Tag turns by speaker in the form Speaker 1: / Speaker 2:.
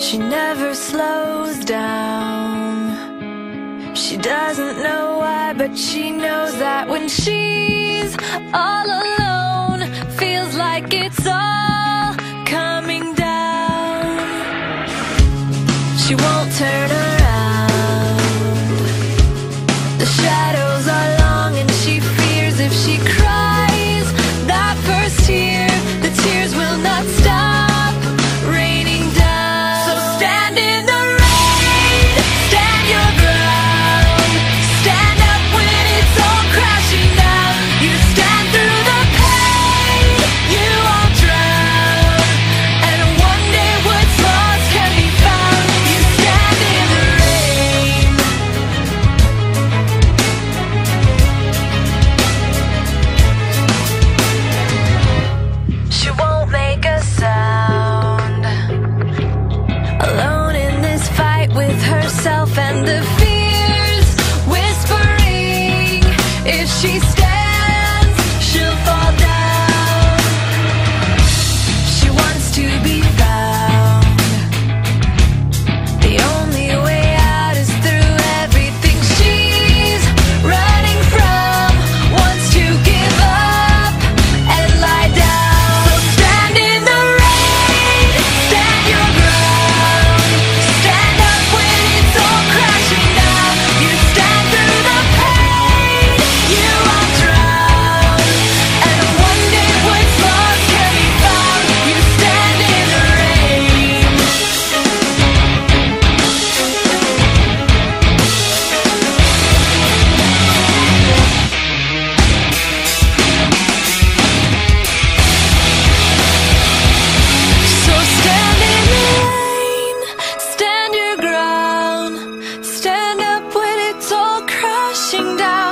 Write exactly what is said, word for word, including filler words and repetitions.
Speaker 1: She never slows down. She doesn't know why, but she knows that when she's all alone, feels like it's all coming down. She won't turn around. The shadows are long and she fears if she cries that first tear, the tears will not stop raining down. So stand in the rain, stand your ground, stand up when it's all crashing down. You stand through the pain, you won't drown, and one day what's lost can be found. You stand in the rain. She won't make a sound, alone in this fight with herself and the fears whispering. If she stands, she'll fall down. She wants to be found. The only way out is through everything she's running from. Wants to give up and lie down. So stand in the rain, stand your ground, stand up when it's all crashing down. You stand through the pain, you won't drown, and one day what's lost can be found. You stand in the rain. So stand in the rain, stand your ground, stand up when it's all crashing down.